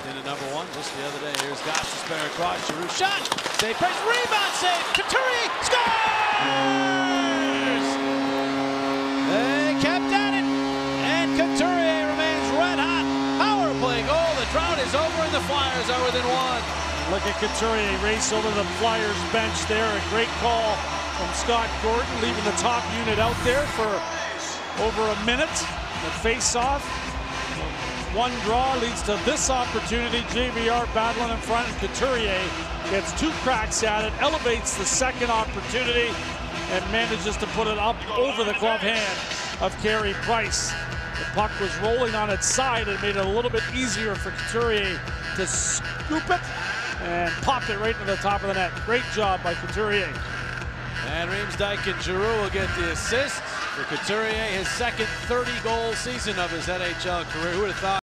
into number one just the other day. Here's Goss to spare across. Giroux shot. Save, press, rebound save. Couturier scores! They kept at it. And Couturier remains red hot. Power play goal. The drought is over and the Flyers are within one. Look at Couturier race over the Flyers bench there. A great call from Scott Gordon, leaving the top unit out there for over a minute. The face-off. One draw leads to this opportunity. JVR battling in front, and Couturier gets two cracks at it, elevates the second opportunity, and manages to put it up over the glove hand of Carey Price. The puck was rolling on its side and made it a little bit easier for Couturier to scoop it and pop it right to the top of the net. Great job by Couturier. And Riemsdyk and Giroux will get the assist for Couturier, his second 30-goal season of his NHL career. Who would have thought?